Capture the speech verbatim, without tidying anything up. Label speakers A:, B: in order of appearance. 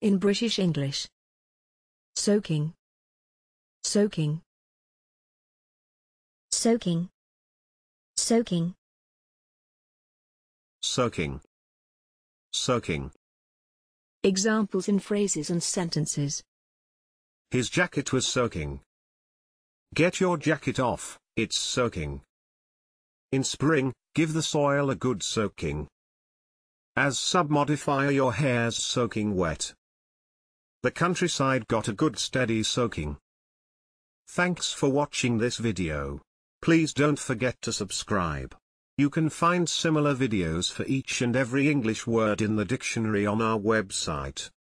A: In British English. Soaking. Soaking.
B: Soaking. Soaking.
C: Soaking. Soaking.
A: Examples in phrases and sentences.
C: His jacket was soaking. Get your jacket off, it's soaking. In spring, give the soil a good soaking. As submodifier, your hair's soaking wet. The countryside got a good steady soaking. Thanks for watching this video. Please don't forget to subscribe. You can find similar videos for each and every English word in the dictionary on our website.